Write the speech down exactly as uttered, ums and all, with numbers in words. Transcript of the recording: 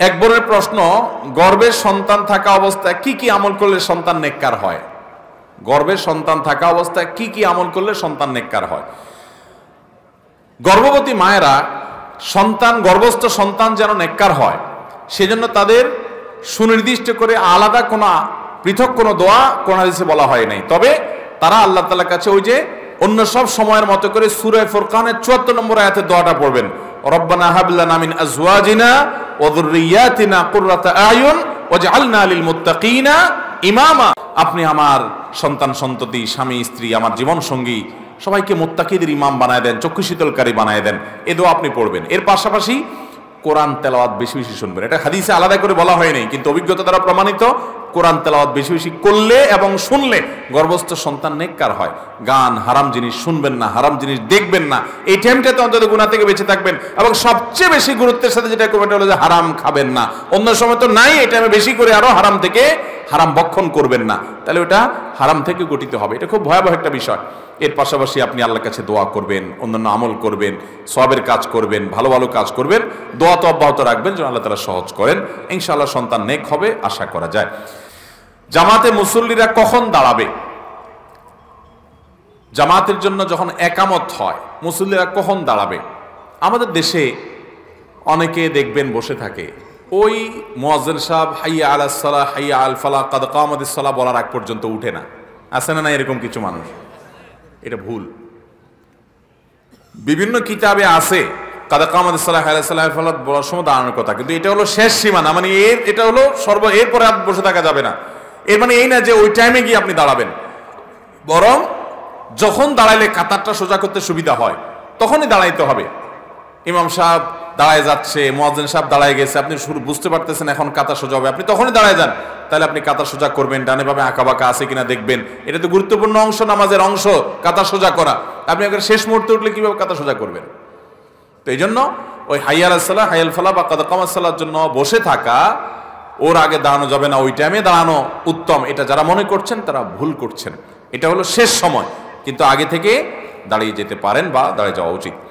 এক বোনের প্রশ্ন, গর্ভের সন্তান থাকা অবস্থায় কি কি আমল করলে সন্তান নেককার হয়? গর্ভের সন্তান থাকা অবস্থায় কি কি আমল করলে সন্তান নেককার হয়? গর্ভবতী মায়েরা সন্তান, গর্ভস্থ সন্তান যেন নেককার হয় সেজন্য তাদের সুনির্দিষ্ট করে আলাদা কোনো পৃথক কোনো দোয়া কোন হাদিসে বলা হয় নাই। তবে তারা আল্লাহ তাআলার কাছে ওই যে অন্য সব সময়ের মতো করে সূরা ফুরকানের চুয়াত্তর নম্বর আয়াতের দোয়াটা পড়বেন, রব্বানা হাব লানা মিন আজওয়াজিনা ওয়া যুররিয়াতিনা কুররাতা আয়ুন ওয়াজআলনা লিল মুত্তাকিনা ইমামা। আপনি আমার সন্তান সন্ততি, স্বামী স্ত্রী, আমার জীবন সঙ্গী সবাইকে মুত্তাকিদের ইমাম বানায় দেন, চক্ষু শীতলকারী বানায় দেন, এ দোয়া আপনি পড়বেন। এর পাশাপাশি কোরআন তেলাওয়াত বেশি বেশি শুনবেন। এটা হাদিসে আলাদা করে বলা হয়নি, কিন্তু অভিজ্ঞতা দ্বারা প্রমাণিত কোরআন তেলাওয়াত বেশি বেশি করলে এবং শুনলে গর্ভস্থ সন্তান নেককার হয়। গান, হারাম জিনিস শুনবেন না, হারাম জিনিস দেখবেন না, এই টাইমটাতে অন্তত গুনাহ থেকে বেঁচে থাকবেন। এবং সবচেয়ে বেশি গুরুত্বের সাথে যেটা করবেন হলো যে হারাম খাবেন না। অন্য সময় তো নাই, এই টাইমে বেশি করে আরো হারাম থেকে হারাম ভক্ষণ করবেন না, তাহলে ওটা হারাম থেকে গঠিত হবে। এটা খুব ভয়াবহ একটা বিষয়। এর পাশাপাশি আপনি আল্লাহর কাছে দোয়া করবেন, অন্যান্য আমল করবেন, সওয়াবের কাজ করবেন, ভালো ভালো কাজ করবেন, দোয়া তো অব্যাহত রাখবেন যেন আল্লাহ তাআলা সহজ করেন। ইনশাআল্লাহ সন্তান নেক হবে, আশা করা যায়। জামাতে মুসল্লিরা কখন দাঁড়াবে? জামাতের জন্য যখন একামত হয় মুসল্লিরা কখন দাঁড়াবে? আমাদের দেশে অনেকে দেখবেন বসে থাকে, ওই মুয়াজ্জিন সাহেব হাইয়া আলাস সালাহ, হাইয়া আল ফালাহ, কাদ কামাতিস সালাহ বলার আগ পর্যন্ত উঠে না। আছে না না এরকম কিছু মানুষ? এটা ভুল। বিভিন্ন কিতাবে আছে কাদ কামাতিস সালাহ, হাইয়া আলাস সালাহ ফালাহ বলার সময় দাঁড়ানোর কথা, কিন্তু এটা হলো শেষ সীমানা। মানে এর এটা হলো সর্ব, এরপরে আর বসে থাকা যাবে না। এর মানে এই না যে ওই টাইমে গিয়ে আপনি দাঁড়াবেন, বরং যখন দাঁড়াইলে কাতারটা সোজা করতে সুবিধা হয় তখনই দাঁড়াইতে হবে। ইমাম সাহেব দাঁড়ায় যাচ্ছে, মুয়াজ্জিন সাহেব দাঁড়ায় গেছে, আপনি শুরু বুঝতে পারতেছেন এখন কাতার সোজা হবে, আপনি তখনই দাঁড়ায় যান। তাহলে আপনি কাতার সোজা করবেন, ডানে বামে আঁকা বাঁকা আছে কিনা দেখবেন। এটা তো গুরুত্বপূর্ণ অংশ, নামাজের অংশ কাতার সোজা করা। আপনি একবার শেষ মুহূর্তে উঠলে কিভাবে কাতার সোজা করবেন? তো এই জন্য ওই হাইয়া আলাস সালাহ, হাইয়া আল ফালাহ বা কাদ কামাতিস সালাহর জন্য বসে থাকা, ওর আগে দাঁড়ানো যাবে না, ওই টাইমে দাঁড়ানো উত্তম। এটা যারা মনে করছেন তারা ভুল করছেন। এটা হলো শেষ সময়, কিন্তু আগে থেকে দাঁড়িয়ে যেতে পারেন বা দাঁড়িয়ে যাওয়া উচিত।